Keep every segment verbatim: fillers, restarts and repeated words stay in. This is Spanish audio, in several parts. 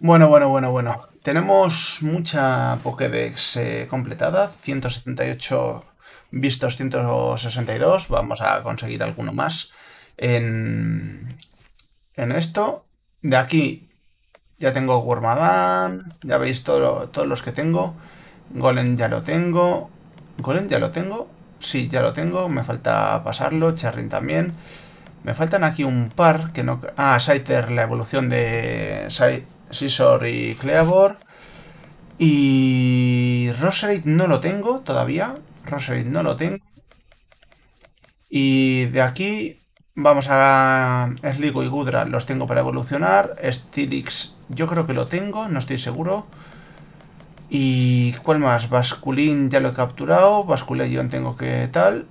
Bueno, bueno, bueno, bueno. Tenemos mucha Pokédex eh, completada. ciento setenta y ocho vistos, ciento sesenta y dos. Vamos a conseguir alguno más en, en esto. De aquí ya tengo Wormadam. Ya veis todo, todos los que tengo. Golem ya lo tengo. Golem ya lo tengo. Sí, ya lo tengo. Me falta pasarlo. Charrin también. Me faltan aquí un par que no... Ah, Scyther, la evolución de Scizor y Cleavor. Y Roserade no lo tengo todavía. Roserade no lo tengo. Y de aquí vamos a... Sligo y Gudra los tengo para evolucionar. Steelix yo creo que lo tengo, no estoy seguro. ¿Y cuál más? Basculín ya lo he capturado. Basculegion tengo que tal.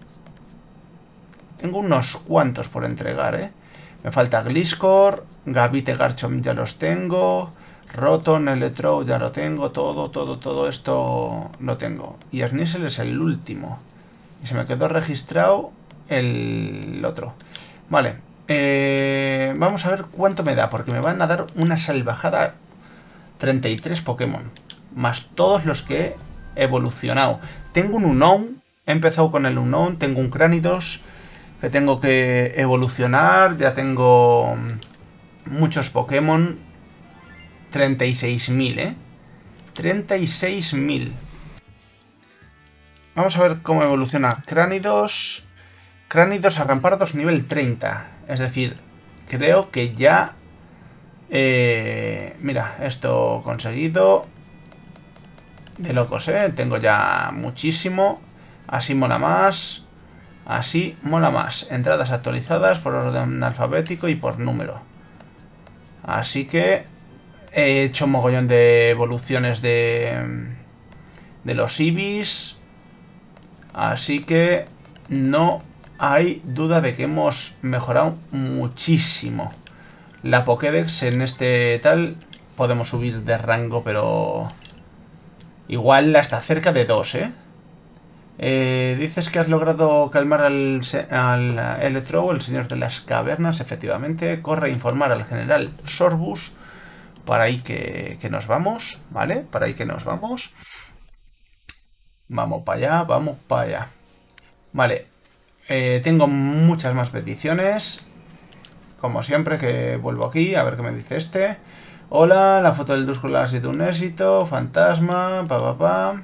Tengo unos cuantos por entregar, ¿eh? Me falta Gliscor, Gavite, Garchomp ya los tengo, Rotom, Electro ya lo tengo, todo, todo, todo esto lo tengo. Y Sneasel es el último. Y se me quedó registrado el otro. Vale, eh, vamos a ver cuánto me da, porque me van a dar una salvajada treinta y tres Pokémon, más todos los que he evolucionado. Tengo un Unown, he empezado con el Unown, tengo un Cranidos que tengo que evolucionar. Ya tengo muchos Pokémon. treinta y seis mil, ¿eh? treinta y seis mil. Vamos a ver cómo evoluciona Cranidos. Cranidos a Rampardos nivel treinta. Es decir, creo que ya... Eh, mira, esto conseguido. De locos, ¿eh? Tengo ya muchísimo. Así mola más. Así mola más. Entradas actualizadas por orden alfabético y por número. Así que he hecho un mogollón de evoluciones de, de los Ibis. Así que no hay duda de que hemos mejorado muchísimo. La Pokédex en este tal podemos subir de rango, pero igual hasta cerca de dos, ¿eh? Eh, dices que has logrado calmar al, al Electro, el señor de las cavernas, efectivamente. Corre a informar al general Sorbus. Para ahí que, que nos vamos, ¿vale? Para ahí que nos vamos. Vamos para allá, vamos para allá. Vale, eh, tengo muchas más peticiones. Como siempre que vuelvo aquí, a ver qué me dice este. Hola, la foto del Duskull ha sido un éxito. Fantasma, pa pa pa.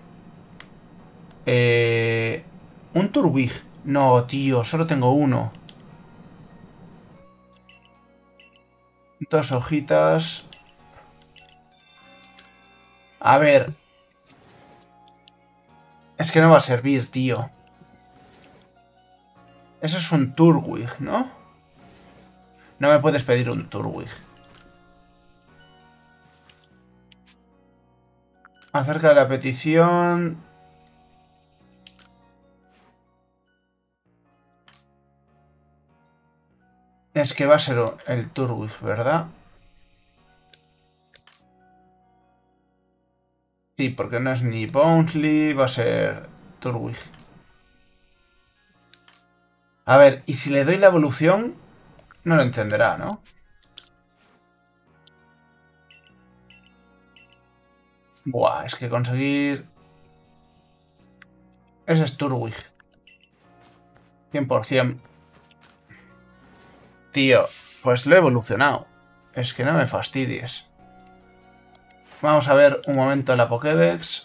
Eh, un Turtwig. No, tío, solo tengo uno. Dos hojitas. A ver. Es que no va a servir, tío. Eso es un Turtwig, ¿no? No me puedes pedir un Turtwig. Acerca de la petición... Es que va a ser el Turtwig, ¿verdad? Sí, porque no es ni Bouncy, va a ser Turtwig. A ver, y si le doy la evolución, no lo entenderá, ¿no? Buah, es que conseguir... Ese es Turtwig. cien por cien. Tío, pues lo he evolucionado. Es que no me fastidies. Vamos a ver un momento la Pokédex.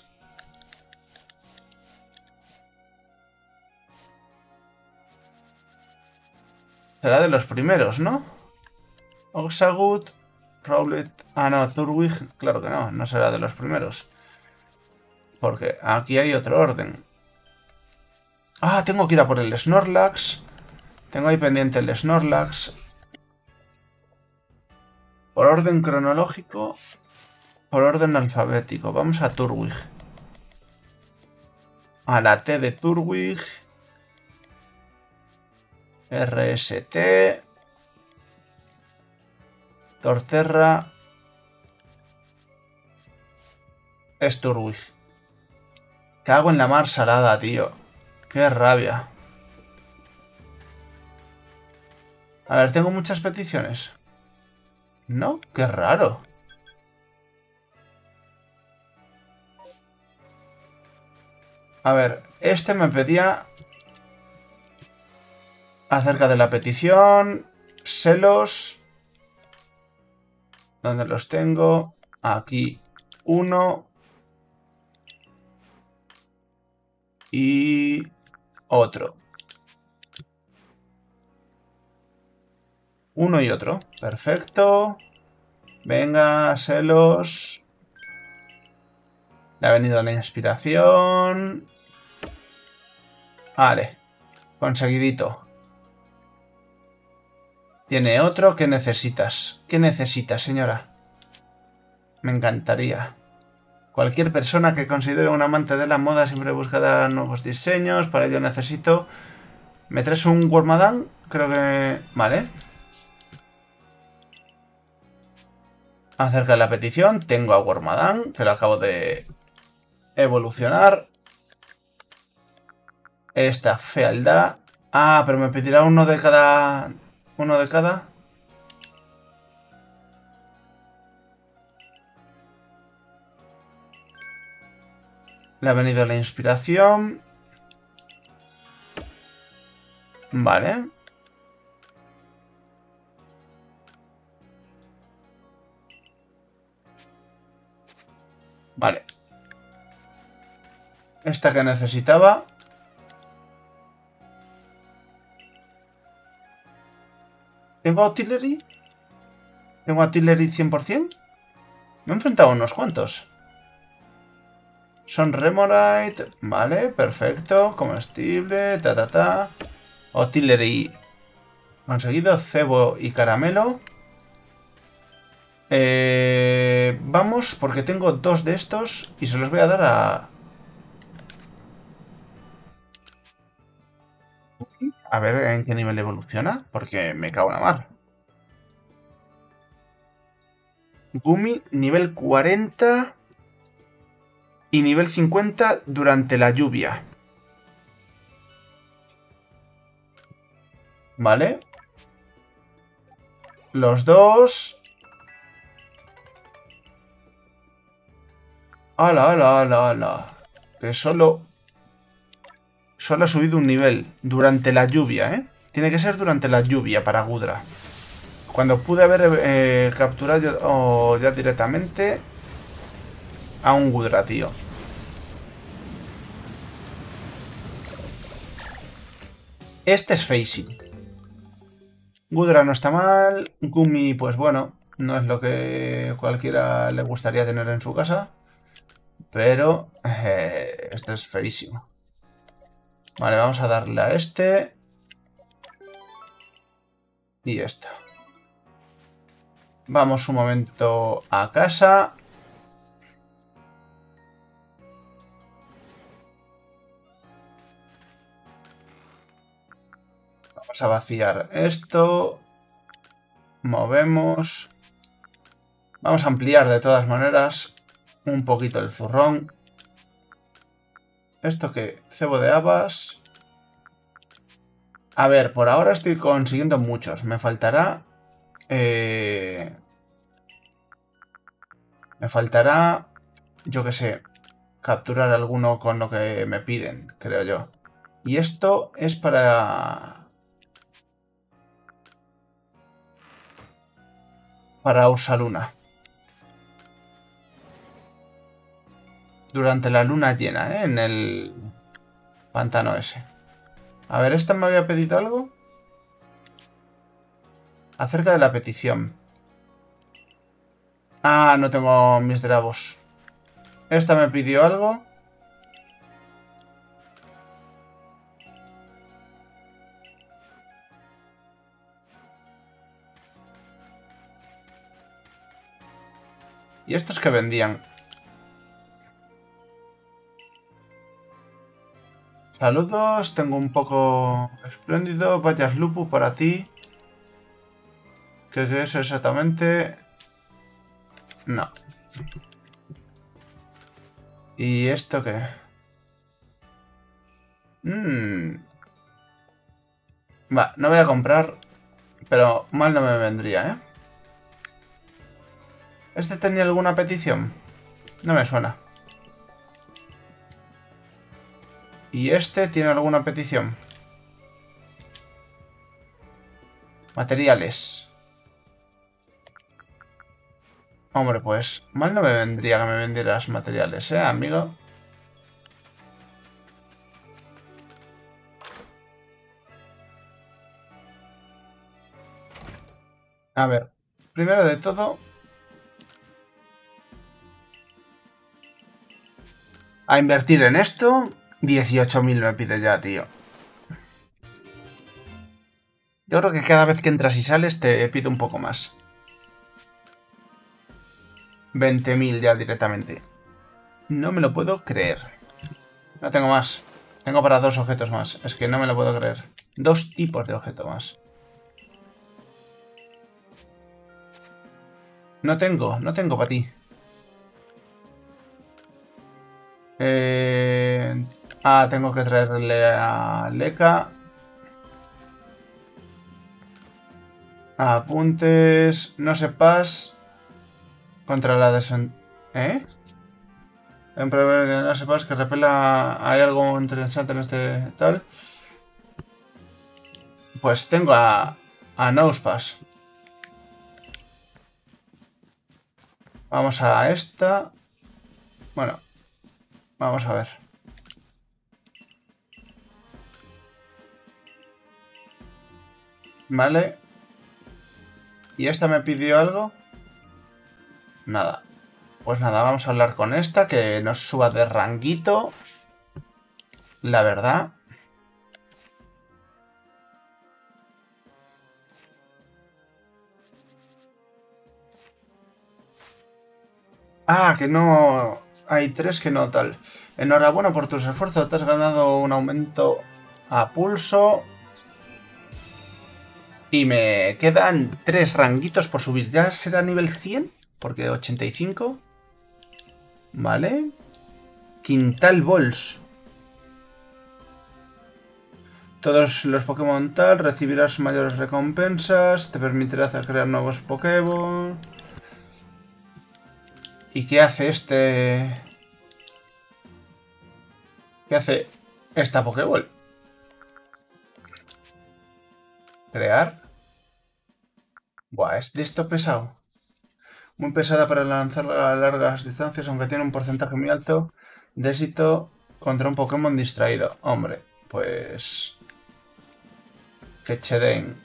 Será de los primeros, ¿no? Oxagut, Rowlet... Ah, no, Turtwig, claro que no, no será de los primeros. Porque aquí hay otro orden. Ah, tengo que ir a por el Snorlax. Tengo ahí pendiente el Snorlax. Por orden cronológico, por orden alfabético. Vamos a Turtwig. A la T de Turtwig. R S T. Torterra. Es Turtwig. Cago en la mar salada, tío. Qué rabia. A ver, tengo muchas peticiones. ¿No? Qué raro. A ver, este me pedía acerca de la petición, celos, ¿dónde los tengo? Aquí uno y otro. Uno y otro, perfecto. Venga, celos. Le ha venido la inspiración. Vale, conseguidito. Tiene otro. ¿Qué necesitas? ¿Qué necesitas, señora? Me encantaría. Cualquier persona que considere un amante de la moda siempre buscará nuevos diseños. Para ello necesito... ¿Me traes un Wormadam? Creo que... Vale. Acerca de la petición, tengo a Wormadam, que lo acabo de evolucionar. Esta fealdad. Ah, pero me pedirá uno de cada... Uno de cada... Le ha venido la inspiración. Vale. Vale. Esta que necesitaba. ¿Tengo artillery? ¿Tengo artillery cien por cien? Me he enfrentado a unos cuantos. Son Remorite. Vale, perfecto. Comestible. Ta, ta, ta. Artillery conseguido. Cebo y caramelo. Eh, vamos, porque tengo dos de estos y se los voy a dar a... A ver en qué nivel evoluciona, porque me cago en la mar. Gumi, nivel cuarenta y nivel cincuenta durante la lluvia. Vale. Los dos... ¡Hala, hala, hala, hala! Que solo... Solo ha subido un nivel durante la lluvia, ¿eh? Tiene que ser durante la lluvia para Gudra. Cuando pude haber eh, capturado yo, oh, ya directamente a un Gudra, tío. Este es Facing. Gudra no está mal. Gumi, pues bueno, no es lo que cualquiera le gustaría tener en su casa. Pero eh, este es feísimo. Vale, vamos a darle a este. Y esto. Vamos un momento a casa. Vamos a vaciar esto. Movemos. Vamos a ampliar de todas maneras un poquito el zurrón. ¿Esto qué? Cebo de habas. A ver, por ahora estoy consiguiendo muchos. Me faltará... Eh... Me faltará... Yo qué sé. Capturar alguno con lo que me piden, creo yo. Y esto es para... Para Ursaluna. Durante la luna llena, ¿eh? En el pantano ese. A ver, ¿esta me había pedido algo? Acerca de la petición. Ah, no tengo mis dragos. ¿Esta me pidió algo? ¿Y estos que vendían? Saludos, tengo un poco espléndido. Vayas Lupu para ti. ¿Qué, qué es exactamente? No. ¿Y esto qué? Mmm. Va, no voy a comprar, pero mal no me vendría, ¿eh? ¿Este tenía alguna petición? No me suena. ¿Y este tiene alguna petición? Materiales. Hombre, pues mal no me vendría que me vendieras materiales, ¿eh, amigo? A ver, primero de todo, a invertir en esto, dieciocho mil me pide ya, tío. Yo creo que cada vez que entras y sales te pido un poco más. veinte mil ya directamente. No me lo puedo creer. No tengo más. Tengo para dos objetos más. Es que no me lo puedo creer. Dos tipos de objeto más. No tengo, no tengo para ti. Eh... Ah, tengo que traerle a Leka. Apuntes. No sepas. Contra la desen... ¿Eh? En primer lugar, no sepas que repela... Hay algo interesante en este tal. Pues tengo a... A Nosepass. Vamos a esta. Bueno. Vamos a ver. Vale. ¿Y esta me pidió algo? Nada. Pues nada, vamos a hablar con esta, que nos suba de ranguito. La verdad. Ah, que no... Hay tres que no tal. Enhorabuena por tus esfuerzos, te has ganado un aumento a pulso. Y me quedan tres ranguitos por subir. ¿Ya será nivel cien? Porque ochenta y cinco. Vale. Quintal Balls. Todos los Pokémon tal, recibirás mayores recompensas. Te permitirá hacer crear nuevos Pokémon. ¿Y qué hace este...? ¿Qué hace esta Pokéball? Crear. Buah, es de esto pesado. Muy pesada para lanzar a largas distancias, aunque tiene un porcentaje muy alto de éxito contra un Pokémon distraído. Hombre, pues... Que cheden.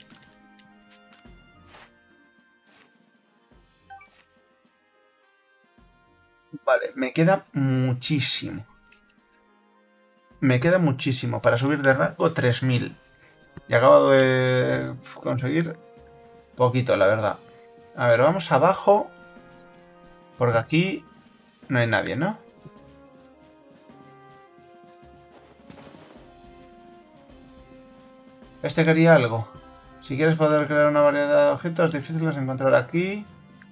Vale, me queda muchísimo. Me queda muchísimo para subir de rango tres mil. Y acabo de conseguir poquito, la verdad. A ver, vamos abajo. Porque aquí no hay nadie, ¿no? Este quería algo. Si quieres poder crear una variedad de objetos difíciles de encontrar aquí.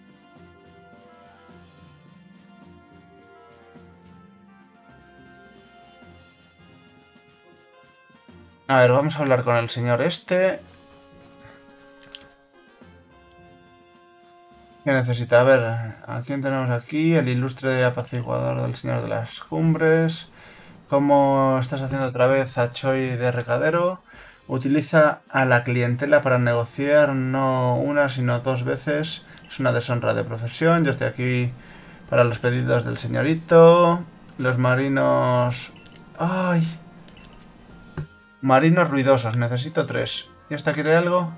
A ver, vamos a hablar con el señor este. ¿Qué necesita? A ver, ¿a quién tenemos aquí? El ilustre apaciguador del señor de las cumbres. ¿Cómo estás haciendo otra vez a Choi de recadero? Utiliza a la clientela para negociar no una sino dos veces. Es una deshonra de profesión. Yo estoy aquí para los pedidos del señorito. Los marinos... ¡Ay! Marinos ruidosos. Necesito tres. ¿Y esta quiere algo?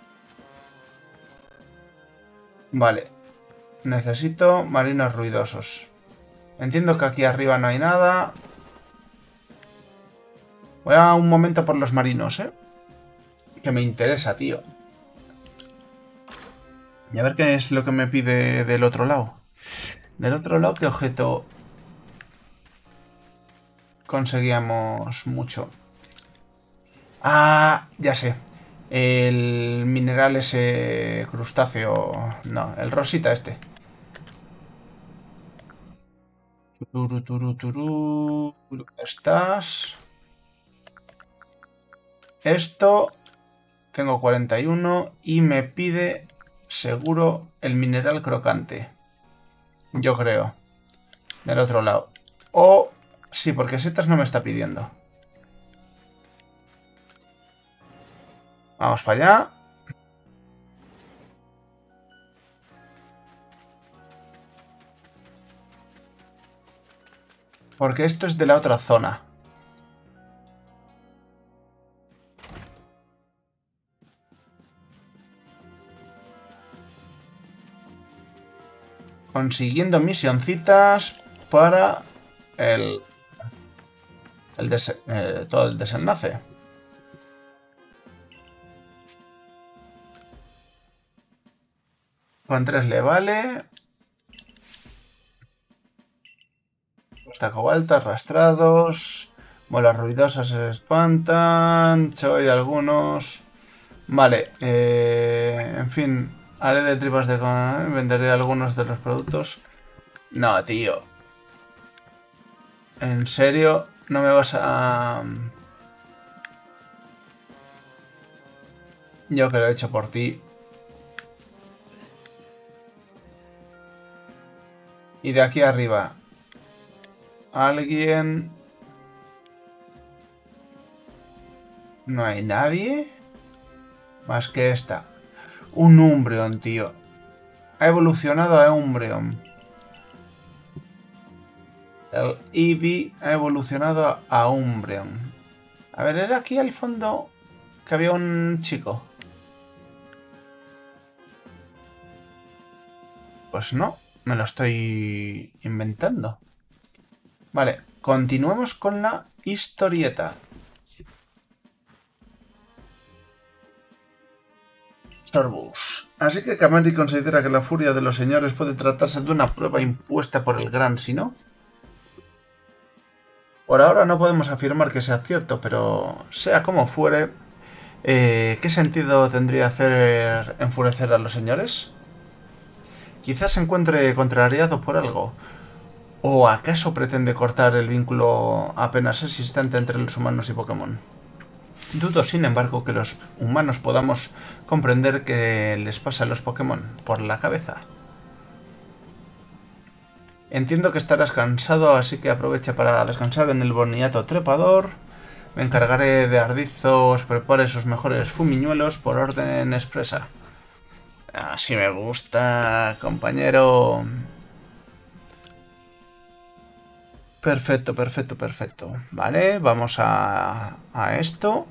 Vale. Necesito marinos ruidosos. Entiendo que aquí arriba no hay nada. Voy a un momento por los marinos, ¿eh? Que me interesa, tío. Y a ver qué es lo que me pide del otro lado. Del otro lado, ¿qué objeto conseguíamos mucho? Ah, ya sé. El mineral ese crustáceo... No, el rosita este. Turu, turu, turu. ¿Estás? Esto... Tengo cuarenta y uno y me pide seguro el mineral crocante. Yo creo. Del otro lado. O... Sí, porque setas no me está pidiendo. Vamos para allá. Porque esto es de la otra zona. Consiguiendo misioncitas para el, el des, eh, todo el desenlace. Con tres le vale. Costa cobalta, arrastrados. Bolas ruidosas se espantan. Choy algunos. Vale. Eh, en fin. Haré de tripas de... Venderé algunos de los productos. No, tío. ¿En serio? ¿No me vas a...? Yo que lo he hecho por ti. Y de aquí arriba. ¿Alguien? ¿No hay nadie? Más que esta. Un Umbreon, tío. Ha evolucionado a Umbreon. El Eevee ha evolucionado a Umbreon. A ver, era aquí al fondo que había un chico. Pues no, me lo estoy inventando. Vale, continuemos con la historieta. Sorbus. Así que Kamari considera que la furia de los señores puede tratarse de una prueba impuesta por el gran Sinnoh. Por ahora no podemos afirmar que sea cierto, pero sea como fuere, eh, ¿qué sentido tendría hacer enfurecer a los señores? Quizás se encuentre contrariado por algo. ¿O acaso pretende cortar el vínculo apenas existente entre los humanos y Pokémon? Dudo, sin embargo, que los humanos podamos comprender qué les pasa a los Pokémon por la cabeza. Entiendo que estarás cansado, así que aprovecha para descansar en el boniato trepador. Me encargaré de Ardizo os prepare sus mejores fumiñuelos por orden expresa. Así me gusta, compañero. Perfecto, perfecto, perfecto. Vale, vamos a, a esto.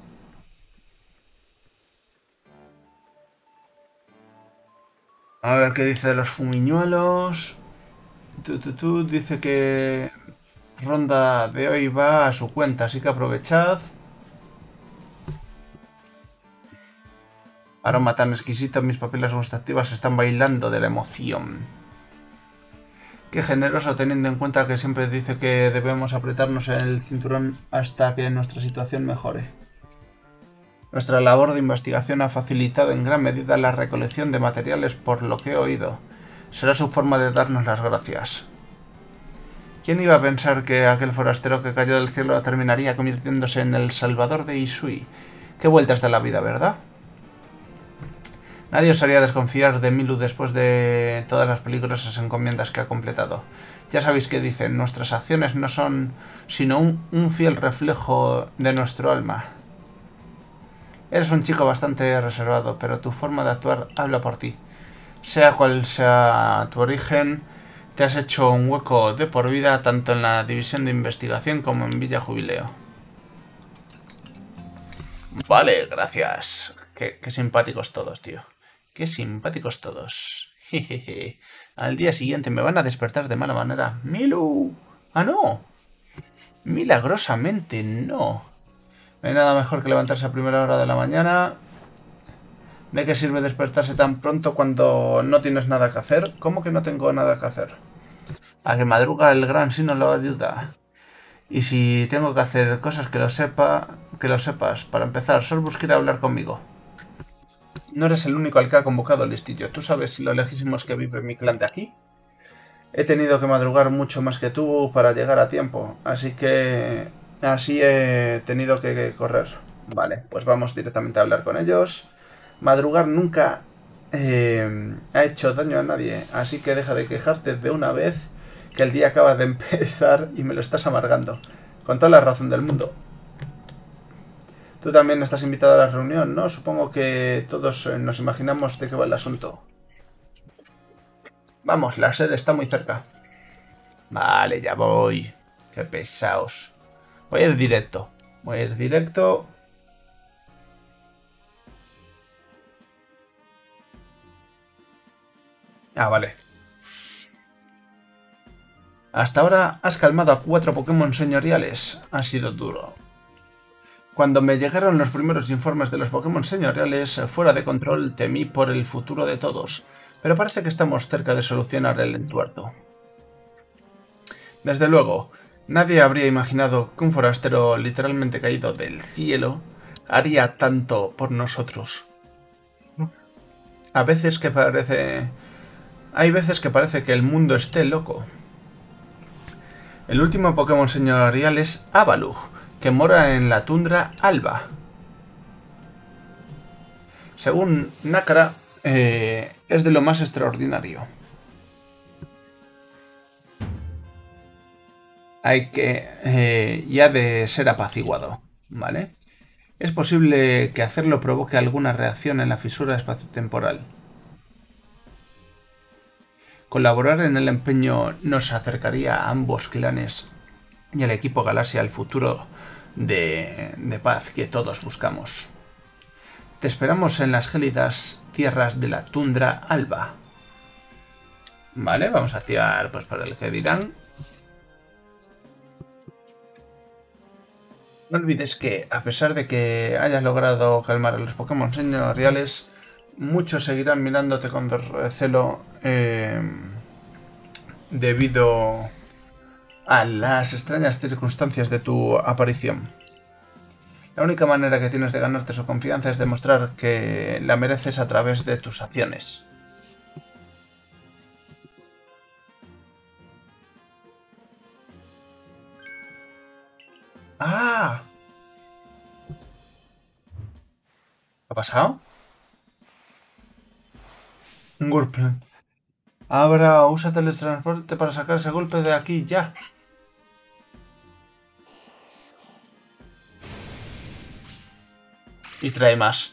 A ver qué dice de los fumiñuelos. Tú, tú, tú, dice que ronda de hoy va a su cuenta, así que aprovechad. Aroma tan exquisito, mis papilas gustativas están bailando de la emoción. Qué generoso, teniendo en cuenta que siempre dice que debemos apretarnos el cinturón hasta que nuestra situación mejore. Nuestra labor de investigación ha facilitado en gran medida la recolección de materiales, por lo que he oído. Será su forma de darnos las gracias. ¿Quién iba a pensar que aquel forastero que cayó del cielo terminaría convirtiéndose en el salvador de Hisui? Qué vueltas de la vida, ¿verdad? Nadie osaría desconfiar de Milu después de todas las peligrosas encomiendas que ha completado. Ya sabéis que dicen, nuestras acciones no son sino un, un fiel reflejo de nuestro alma. Eres un chico bastante reservado, pero tu forma de actuar habla por ti. Sea cual sea tu origen, te has hecho un hueco de por vida tanto en la división de investigación como en Villa Jubileo. Vale, gracias. Qué, qué simpáticos todos, tío. Qué simpáticos todos. Jejeje. Al día siguiente me van a despertar de mala manera. ¡Milu! ¡Ah, no! Milagrosamente no. No hay nada mejor que levantarse a primera hora de la mañana. ¿De qué sirve despertarse tan pronto cuando no tienes nada que hacer? ¿Cómo que no tengo nada que hacer? A que madruga el gran Sinnoh lo ayuda. Y si tengo que hacer cosas que lo sepa, que lo sepas. Para empezar, Sorbus quiere hablar conmigo. No eres el único al que ha convocado el listillo. ¿Tú sabes lo lejísimos que vive mi clan de aquí? He tenido que madrugar mucho más que tú para llegar a tiempo. Así que... Así he tenido que correr. Vale, pues vamos directamente a hablar con ellos. Madrugar nunca eh, ha hecho daño a nadie. Así que deja de quejarte de una vez, que el día acaba de empezar y me lo estás amargando. Con toda la razón del mundo. Tú también estás invitado a la reunión, ¿no? Supongo que todos eh, nos imaginamos de qué va el asunto. Vamos, la sede está muy cerca. Vale, ya voy. Qué pesaos. Voy a ir directo. Voy a ir directo. Ah, vale. Hasta ahora has calmado a cuatro Pokémon señoriales. Ha sido duro. Cuando me llegaron los primeros informes de los Pokémon señoriales fuera de control, temí por el futuro de todos. Pero parece que estamos cerca de solucionar el entuerto. Desde luego, nadie habría imaginado que un forastero literalmente caído del cielo haría tanto por nosotros. A veces que parece... Hay veces que parece que el mundo esté loco. El último Pokémon señorial es Avalugg, que mora en la tundra Alba. Según Nácara, eh, es de lo más extraordinario. Hay que... Eh, y ha de ser apaciguado, ¿vale? Es posible que hacerlo provoque alguna reacción en la fisura espaciotemporal. Colaborar en el empeño nos acercaría a ambos clanes y al equipo Galaxia al futuro de, de paz que todos buscamos. Te esperamos en las gélidas tierras de la tundra Alba. Vale, vamos a activar pues para el que dirán. No olvides que, a pesar de que hayas logrado calmar a los Pokémon señoriales, muchos seguirán mirándote con recelo eh, debido a las extrañas circunstancias de tu aparición. La única manera que tienes de ganarte su confianza es demostrar que la mereces a través de tus acciones. ¡Ah! ¿Qué ha pasado? Un golpe. Ahora usa teletransporte para sacar ese golpe de aquí ya. Y trae más.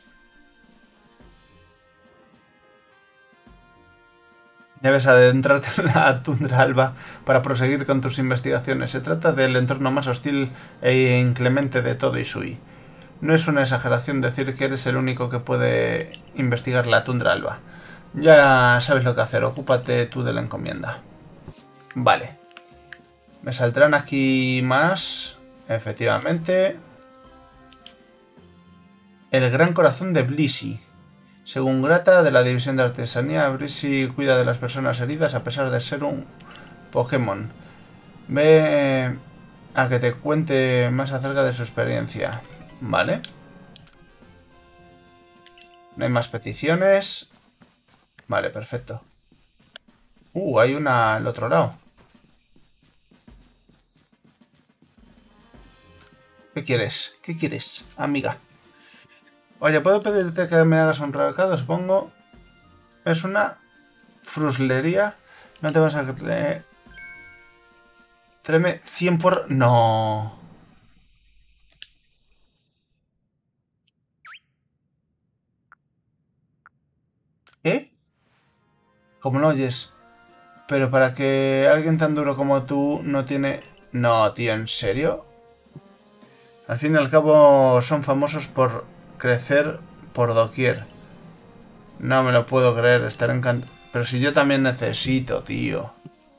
Debes adentrarte en la tundra Alba para proseguir con tus investigaciones. Se trata del entorno más hostil e inclemente de todo Isui. No es una exageración decir que eres el único que puede investigar la tundra Alba. Ya sabes lo que hacer, ocúpate tú de la encomienda. Vale. Me saldrán aquí más. Efectivamente. El gran corazón de Blissey. Según Grata, de la división de artesanía, Blissey cuida de las personas heridas a pesar de ser un Pokémon. Ve a que te cuente más acerca de su experiencia. Vale. No hay más peticiones. Vale, perfecto. Uh, hay una al otro lado. ¿Qué quieres? ¿Qué quieres, amiga? Oye, ¿puedo pedirte que me hagas un recado? Supongo. Es una fruslería. No te vas a creer. Tráeme cien por... No. ¿Eh? ¿Cómo lo oyes? Pero para que alguien tan duro como tú no tiene... No, tío, ¿en serio? Al fin y al cabo son famosos por crecer por doquier. No me lo puedo creer, estar encantado. Pero si yo también necesito, tío.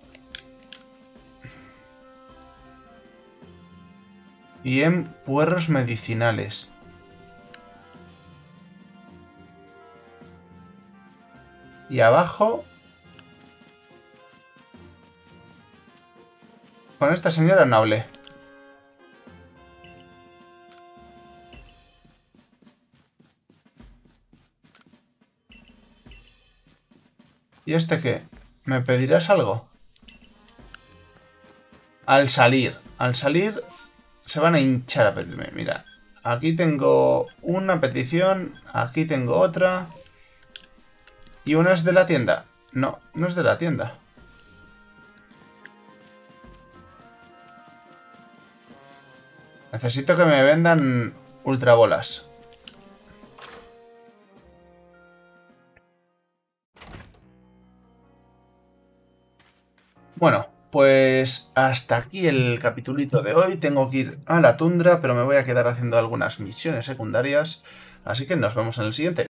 Y en puerros medicinales. Y abajo... Con esta señora no hablé. ¿Y este qué? ¿Me pedirás algo? Al salir. Al salir se van a hinchar a pedirme. Mira, aquí tengo una petición. Aquí tengo otra. ¿Y una es de la tienda? No, no es de la tienda. Necesito que me vendan ultrabolas. Bueno, pues hasta aquí el capitulito de hoy. Tengo que ir a la tundra, pero me voy a quedar haciendo algunas misiones secundarias. Así que nos vemos en el siguiente.